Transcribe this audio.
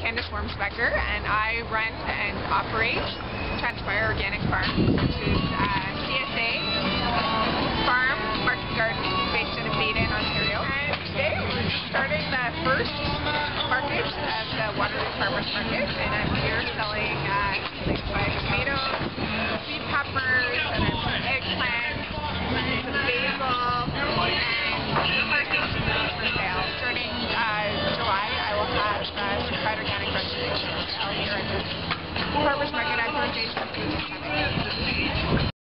Candace Wormsbecker, and I run and operate Transpire Organic Farm, which is a CSA farm market garden based in Baden, Ontario. And today we're starting the first market of the Waterloo Farmers Market, and